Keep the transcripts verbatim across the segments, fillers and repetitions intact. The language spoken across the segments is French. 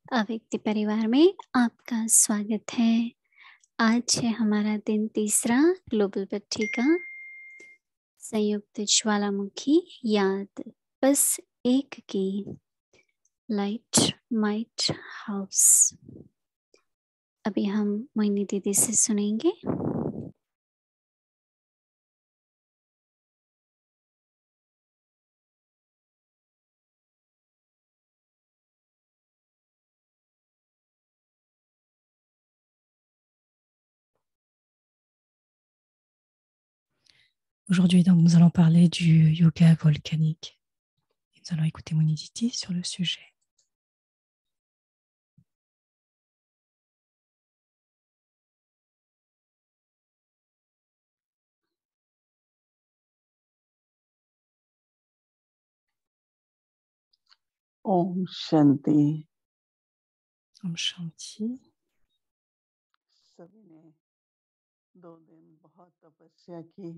अव्यक्ति परिवार में आपका स्वागत है। आज है हमारा दिन तीसरा ग्लोबल पट्टिका संयुक्त ज्वालामुखी याद बस एक की लाइट माइट हाउस। अभी हम मोहिनी दीदी से सुनेंगे। Aujourd'hui, donc, nous allons parler du yoga volcanique. Et nous allons écouter Moniditi sur le sujet. Om Shanti. Om Shanti. सभी ने दो दिन बहुत तपस्या की,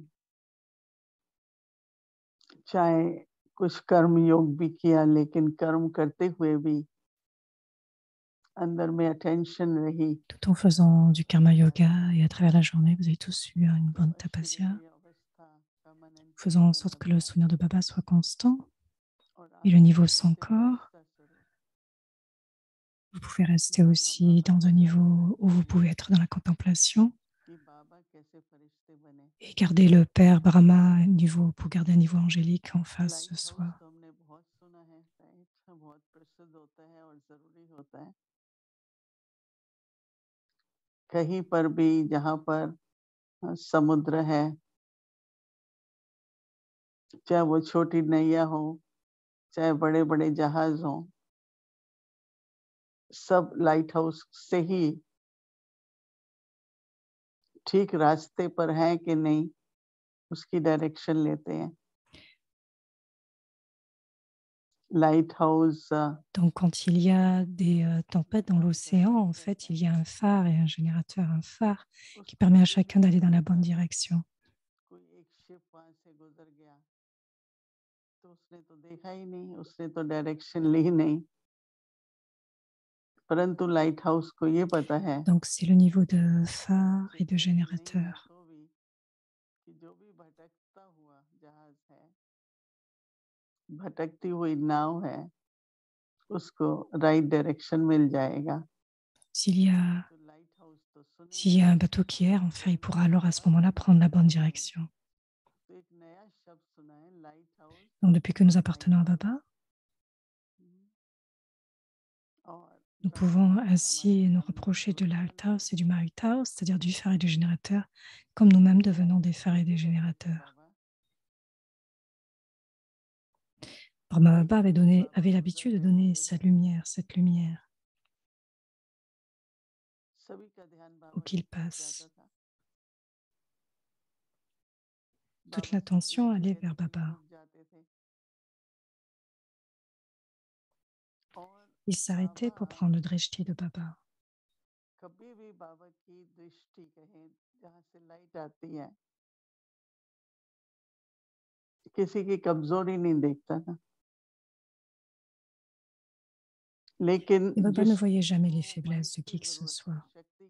चाहे कुछ कर्म योग भी किया, लेकिन कर्म करते हुए भी अंदर में अटेंशन रही। Tout en faisant du karma yoga et à travers la journée, vous avez tous eu une bonne tapasya, faisant en sorte que le souvenir de Baba soit constant et le niveau sans corps. Vous pouvez rester aussi dans un niveau où vous pouvez être dans la contemplation et garder le Père Brahma un niveau, pour garder un niveau angélique en face de soi. कहीं पर भी जहाँ पर समुद्र है, चाहे वो छोटी नैया हो, चाहे बड़े बड़े जहाज हो, सब लाइट हाउस से ही ठीक रास्ते पर हैं कि नहीं, उसकी डायरेक्शन लेते हैं। Lighthouse Donc, quand il y a des euh, tempêtes dans l'océan, en fait, il y a un phare et un générateur, un phare qui permet à chacun d'aller dans la bonne direction. कोई एक शिप वहां से गुजर गया तो उसने तो देखा ही नहीं, उसने तो डायरेक्शन ली नहीं, परंतु लाइट हाउस को ये पता है Donc, c'est le niveau de phare et de générateur. तो भी कि जो भी भटकता हुआ जहाज है, भटकती हुई नाव है, उसको राइट डायरेक्शन मिल जाएगा। S'il y a, s'il y a un bateau qui erre, en fait, il pourra alors à ce moment-là prendre la bonne direction. Donc, depuis que nous appartenons à Baba, nous pouvons ainsi nous rapprocher de l'Altaos et du Mahutaos, c'est-à-dire du phare et du générateur, comme nous-mêmes devenons des phares et des générateurs. Brahma Baba avait, donné, avait l'habitude de donner sa lumière, cette lumière, où qu'il passe. Toute l'attention allait vers Baba. Il s'arrêtait pour prendre le drishti de Baba. कभी भी बाबा की दृष्टि कहें जहाँ से लाइट आती है, किसी की कमजोरी नहीं देखता ना, लेकिन Et Baba ne voyait jamais les faiblesses de qui que ce soit.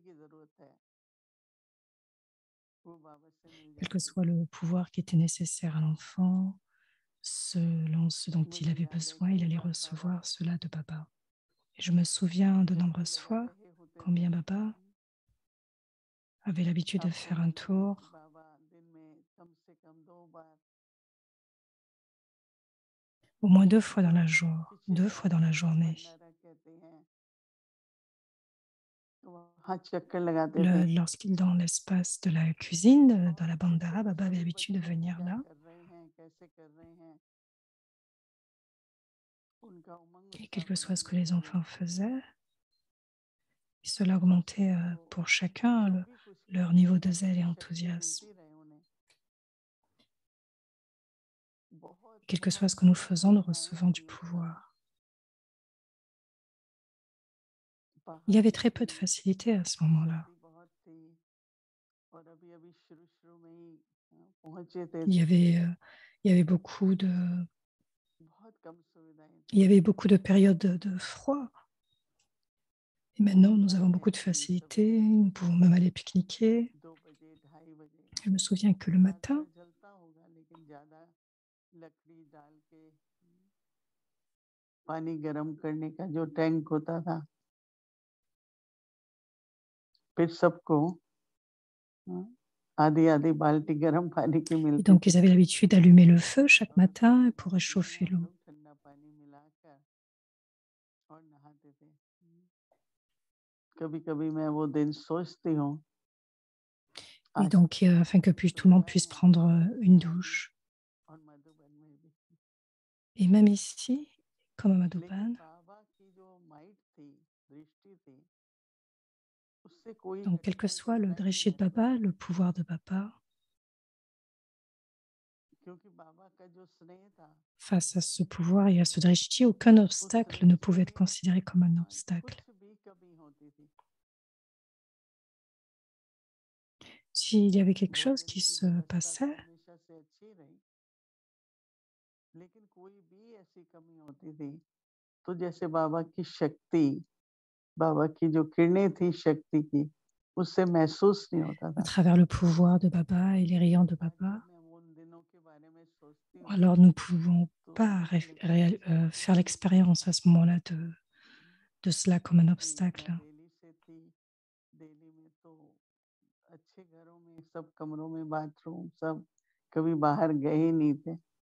Quel que soit le pouvoir qui était nécessaire à l'enfant, selon ce dont il avait besoin, il allait recevoir cela de Baba. Et je me souviens de nombreuses fois combien Baba avait l'habitude de faire un tour au moins deux fois dans la journée, deux fois dans la journée. Le, lorsqu'il dans l'espace de la cuisine, dans la bandara, Baba avait l'habitude de venir là. Et quel que soit ce que les enfants faisaient, cela augmentait euh, pour chacun le, leur niveau de zèle et enthousiasme. Quel que soit ce que nous faisons, nous recevons du pouvoir. Il y avait très peu de facilité à ce moment-là. Il y avait, euh, il y avait beaucoup de, il y avait beaucoup de périodes de, de froid. Et maintenant, nous avons beaucoup de facilité, nous pouvons même aller pique-niquer. दो बजे ढाई बजे Je me souviens que le रात matin, में जलता होगा लेकिन ज्यादा लकड़ी डाल के पानी गर्म करने का जो टैंक होता था फिर सबको हाँ, आधी आधी बाल्टी गर्म पानी की et मिलती donc थी ils avaient l'habitude d'allumer le feu chaque और matin pour उसमें réchauffer हम l'eau. लोग ठंडा पानी मिलाकर और नहाते थे कभी कभी मैं वो दिन सोचती हूँ Et आज donc, euh, afin que puis- tout le monde puisse prendre euh, une douche. और मधुबन में भी Et même ici, comme à लेकिन Madhuban, बाबा की जो माइट थी दृष्टि थी उससे कोई donc quel que कठिनाई soit le झेलना ही drishti नहीं de है Baba, le pouvoir de Baba, क्योंकि बाबा का जो स्नेह था face à ce pouvoir et à ce drishti, aucun उस obstacle ne स्नेह pouvait से être considéré comme un हाँ, obstacle. कुछ भी कमी होती थी S'il y avait quelque chose भोजन qui की se व्यवस्था तो passait, हमेशा से अच्छी रही लेकिन कोई भी ऐसी कमी होती थी तो जैसे बाबा की शक्ति बाबा की जो किरणें थी शक्ति की उससे महसूस नहीं होता à था travers le pouvoir de Baba et les rayons de आज Baba, जब मैं उन दिनों के बारे में सोचती हूँ alors nous ne pouvons तो pas मुझे ré- लगता है réal- euh, शायद faire यही वो l'expérience à ce moment-là de, de cela comme un क्योंकि obstacle. मैं दिल्ली से थी दिल्ली में तो अच्छे घरों में सब कमरों में बाथरूम सब कभी बाहर गए ही नहीं थे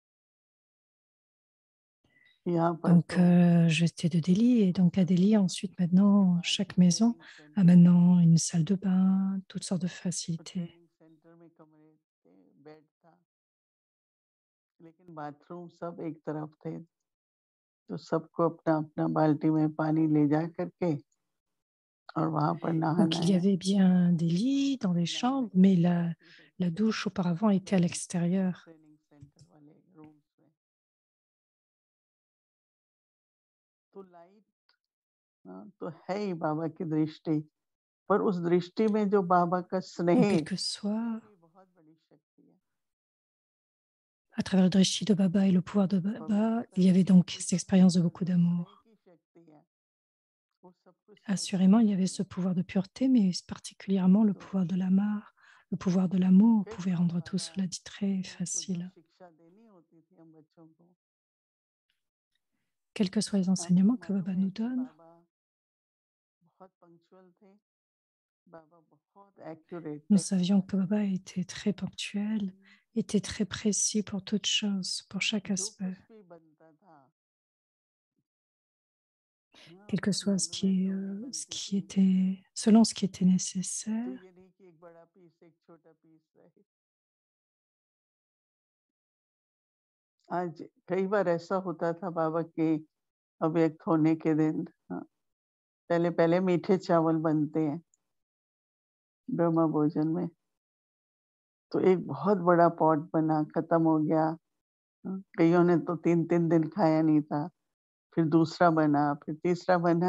यहाँ पर Donc, तो euh, j'étais de Delhi et donc à Delhi, ensuite, क्योंकि maintenant, बाहर chaque भी maison ट्रेनिंग a सेंटर थे maintenant une salle de bain, toutes sortes de तो facilités. ट्रेनिंग सेंटर में कमरे थे बेड था लेकिन बाथरूम सब एक तरफ थे तो सबको अपना अपना बाल्टी में पानी ले जा करके और वहां पर Donc, नहाना il y है avait bien des lits dans les नहाने chambres, की mais la, व्यवस्था ही होती la है douche auparavant était à l'extérieur. Training centre वाले रूम्स में तो लाइट हाँ, तो है ही बाबा की दृष्टि पर उस दृष्टि में जो बाबा का स्नेह Donc, quel que ये soit, भी बहुत बड़ी शक्ति है à travers le drishti de Baba et le pouvoir de Baba, पवित्रता il y avait की donc शक्ति cette जो expérience de beaucoup जो स्नेह d'amour. की शक्ति है वो सब कुछ सहता Assurément, il y avait नहीं ce है pouvoir de pureté, mais particulièrement le तो pouvoir de l'amour. Le pouvoir de l'amour कई pouvait बार rendre tout बाबा cela dit très को जो facile. शिक्षा देनी होती थी हम बच्चों को Quels que soient les आपको enseignements que मालूम Baba है nous कि donne, बाबा बहुत पंक्चुअल थे बाबा बहुत एक्यूरेट nous थे savions que Baba était très ponctuel, était très précis pour toutes choses, pour chaque जो aspect. कुछ भी बनता था हाँ Quel que कुछ soit ce मालूम है qui, est, रोटी euh, ce बनती qui थी était, selon ce qui était तो nécessaire. ये नहीं कि एक बड़ा पीस एक छोटा पीस रहे आज कई बार ऐसा होता था बाबा के अव्यक्त होने के दिन हाँ, पहले पहले मीठे चावल बनते हैं ब्रह्म भोजन में तो एक बहुत बड़ा पॉट बना खत्म हो गया हाँ, कईयों ने तो तीन तीन दिन खाया नहीं था फिर दूसरा बना फिर तीसरा बना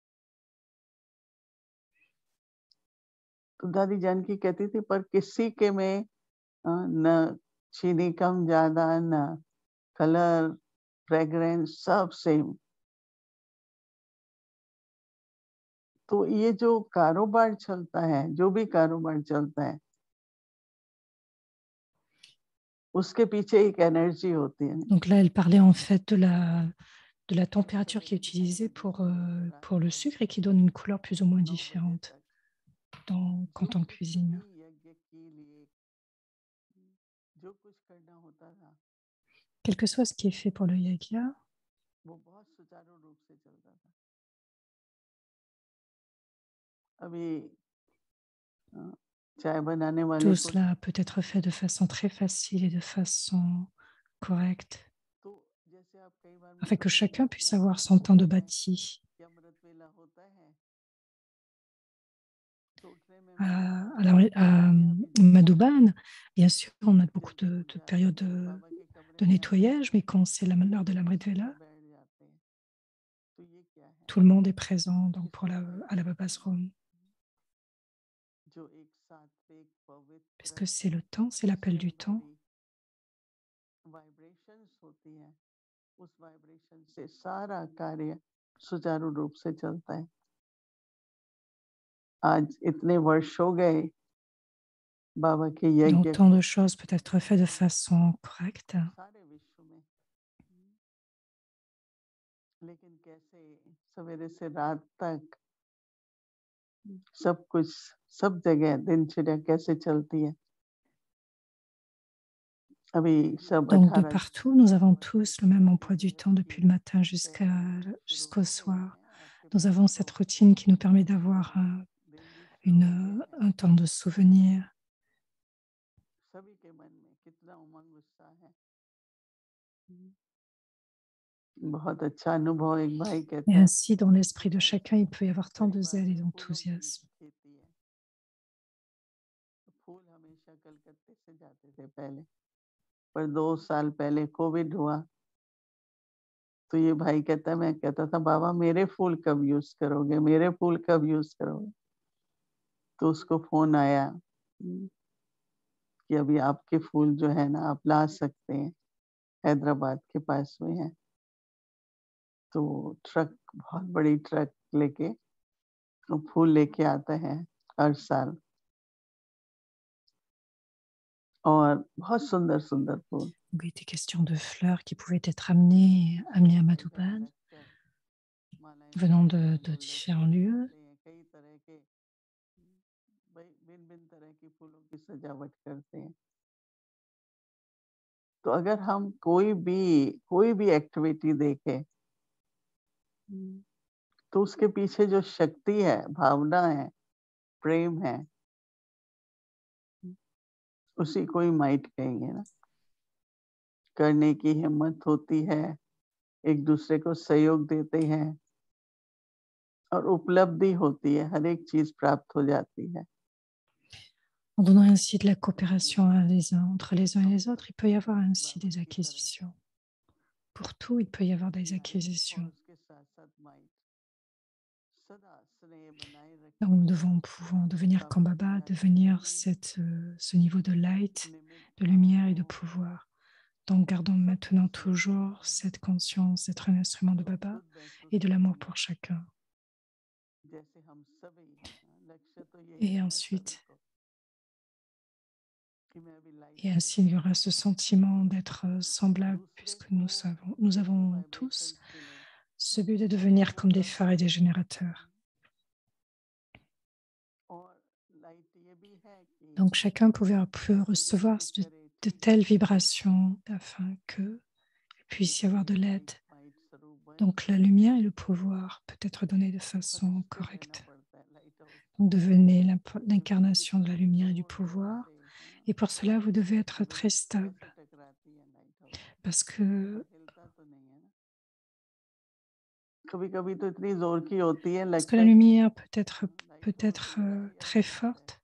तो दादी जानकी कहती थी पर किसी के में अ, न चीनी कम ज्यादा न कलर फ्रेग्रेंस सब सेम तो ये जो कारोबार चलता है जो भी कारोबार चलता है उसके पीछे एक एनर्जी होती है Donc là, elle parlait en fait de la, de la température qui est utilisée pour, euh, pour le sucre et qui donne une couleur plus ou moins नौ बजे différente तक dans, जो quand on कुछ भी cuisine. यज्ञ के लिए जो कुछ करना होता था Quel que soit ce qui est fait pour le yagya, वो बहुत सुचारू रूप से चलता था अभी अ, चाय बनाने वाले tout को cela peut être fait de façon très facile et de façon correcte, तो जैसे आप कई बार afin que मधुबन chacun जाते puisse हैं तो avoir son temps पूछते de हैं bâti. कि अमृत वेला होता है तो उठने में मेरा À, à, बहुत la- लेट हो à गया अभी जैसे Madhuban, bien sûr, on a beaucoup जल्दी de, उठ de जाते périodes हैं तो de, बाबा के कमरे de में आते हैं nettoyage, तो mais quand c'est la- l'heure de धीरे l'Amrit धीरे Vela, से बैठ जाते हैं तो ये क्या है tout le monde est présent donc pour किसने la, à la बनाया Baba's room, जो एक सात्विक पवित्र puisque c'est le temps, c'est l'appel mission du temps. वाली वाइब्रेशंस होती हैं उस वाइब्रेशन से सारा कार्य सुचारू रूप से चलता है आज इतने वर्ष हो गए बाबा के यज्ञ Donc, tant de choses peuvent être faites de façon correcte. सारे विश्व में, लेकिन कैसे सवेरे से रात तक सब कुछ सब जगह दिनचर्या कैसे चलती है। अभी सब Donc, de अठारह partout, nous avons tous le même emploi du temps depuis le matin jusqu'à, jusqu'au soir. Nous avons cette routine qui nous permet d'avoir un, une, un temps de souvenir. सभी के मन में कितना उमंग उत्साह है। बहुत अच्छा अनुभव एक भाई कहते Et हैं ainsi, dans l'esprit de chacun, il peut y avoir tant de zèle et d'enthousiasme. फूल हमेशा कलकत्ते से जाते थे पहले, पर दो साल पहले कोविड हुआ तो ये भाई कहता है, मैं कहता था बाबा मेरे फूल कब यूज करोगे, मेरे फूल कब यूज करोगे। तो उसको फोन आया कि अभी आपके फूल जो है ना आप ला सकते हैं, हैदराबाद के पास में है। तो ट्रक, बहुत बड़ी ट्रक लेके फूल लेके आता है हर साल, और बहुत सुंदर सुंदर फूल। Il était question de fleurs qui pouvaient être amenées, amenées à Madhuban, venant de, de différents lieux. कई तरह के भिन्न भिन्न तरह की फूलों की सजावट करते हैं। तो अगर हम कोई भी कोई भी एक्टिविटी देखें तो उसके पीछे जो शक्ति है, भावना है, प्रेम है, उसी को ही माइट कहेंगे ना। करने की हिम्मत होती है, एक दूसरे को सहयोग देते हैं और उपलब्धि होती है, हर एक चीज प्राप्त हो जाती है। En donnant ainsi de la coopération les uns, entre les uns et les autres, il peut y avoir ainsi des acquisitions. Pour tout, il peut y avoir des acquisitions. Donc, nous devons pouvoir devenir comme Baba, devenir cette, euh, ce niveau de light, de lumière et de pouvoir. Donc, gardons maintenant toujours cette conscience d'être un instrument de Baba et de l'amour pour chacun. Et ensuite, et ainsi, il y aura ce sentiment d'être semblable, puisque nous savons, nous avons tous ce but de devenir comme des phares et des générateurs. Donc, chacun pouvait, peut recevoir de, de telles vibrations afin qu'il puisse y avoir de l'aide. Donc, la lumière et le pouvoir peut être donné de façon correcte. Donc, devenez l'incarnation de la lumière et du pouvoir. Et pour cela, vous devez être très stable. Parce que, parce que la lumière peut être, peut être euh, très forte.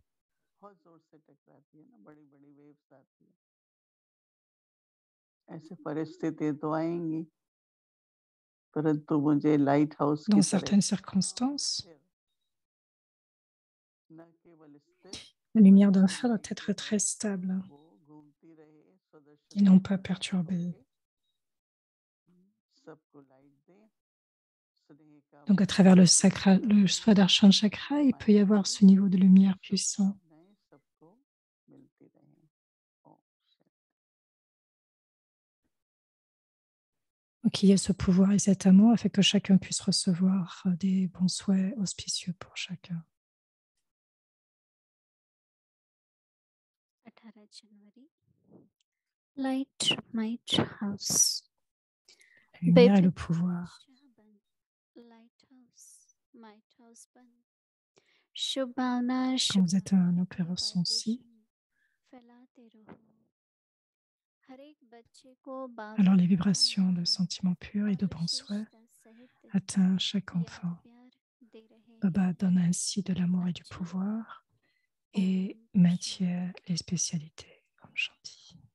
Dans certaines circonstances, la lumière d'un phare doit être très stable et non pas perturbée. Donc, à travers le, sacra, le Swadharshan Chakra, il peut y avoir ce niveau de lumière puissant. Donc, il y a ce pouvoir et cet amour afin que chacun puisse recevoir des bons souhaits auspicieux pour chacun. अठारह जनवरी, Light Might House. La lumière et le pouvoir. Quand vous êtes un opérateur sensible, alors les vibrations de sentiments purs et de bons souhaits atteignent chaque enfant. Baba donne ainsi de l'amour et du pouvoir et maintient les spécialités. Om Shanti.